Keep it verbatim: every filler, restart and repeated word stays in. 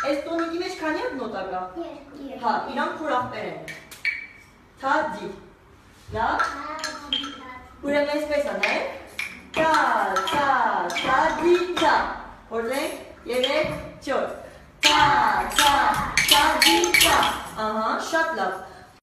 Այս տոնիկի մեջ քանի հատ նոտա կա։ Հա, իրանք փուր ախպեր են։ Թա ջի։ Լավ։ Ուրեմն այսպես անենք։ Թա, թա, թա, ջի, թա։ Որտե՞ղ երեք, չորս։